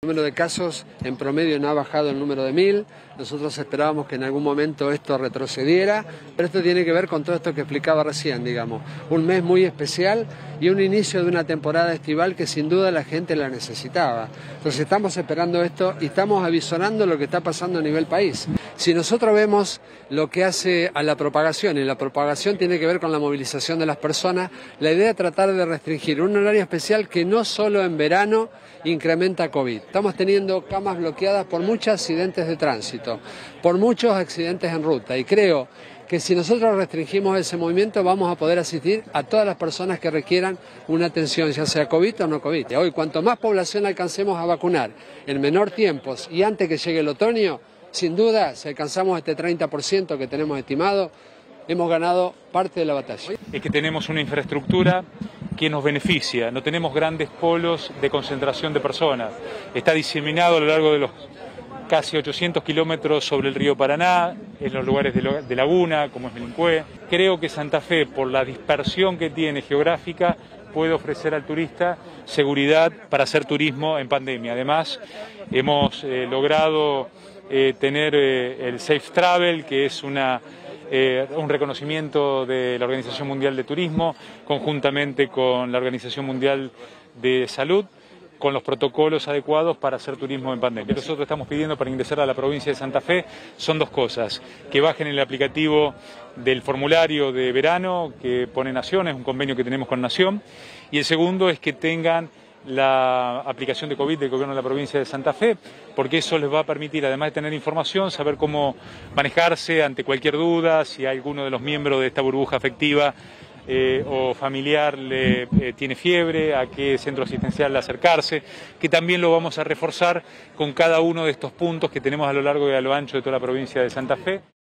El número de casos en promedio no ha bajado el número de 1000, nosotros esperábamos que en algún momento esto retrocediera, pero esto tiene que ver con todo esto que explicaba recién, digamos, un mes muy especial y un inicio de una temporada estival que sin duda la gente la necesitaba. Entonces estamos esperando esto y estamos avisorando lo que está pasando a nivel país. Si nosotros vemos lo que hace a la propagación, y la propagación tiene que ver con la movilización de las personas, la idea es tratar de restringir un horario especial que no solo en verano incrementa COVID. Estamos teniendo camas bloqueadas por muchos accidentes de tránsito, por muchos accidentes en ruta, y creo que si nosotros restringimos ese movimiento vamos a poder asistir a todas las personas que requieran una atención, ya sea COVID o no COVID. Hoy, cuanto más población alcancemos a vacunar en menor tiempo y antes que llegue el otoño, sin duda, si alcanzamos este 30% que tenemos estimado, hemos ganado parte de la batalla. Es que tenemos una infraestructura que nos beneficia, no tenemos grandes polos de concentración de personas, está diseminado a lo largo de los casi 800 kilómetros sobre el río Paraná, en los lugares de laguna, como es Melincué. Creo que Santa Fe, por la dispersión que tiene geográfica, puede ofrecer al turista seguridad para hacer turismo en pandemia. Además, hemos logrado tener el Safe Travel, que es un reconocimiento de la Organización Mundial de Turismo, conjuntamente con la Organización Mundial de Salud, con los protocolos adecuados para hacer turismo en pandemia. Lo que nosotros estamos pidiendo para ingresar a la provincia de Santa Fe son dos cosas: que bajen el aplicativo del formulario de verano que pone Nación, es un convenio que tenemos con Nación, y el segundo es que tengan la aplicación de COVID del gobierno de la provincia de Santa Fe, porque eso les va a permitir, además de tener información, saber cómo manejarse ante cualquier duda, si alguno de los miembros de esta burbuja afectiva o familiar tiene fiebre, a qué centro asistencial acercarse, que también lo vamos a reforzar con cada uno de estos puntos que tenemos a lo largo y a lo ancho de toda la provincia de Santa Fe.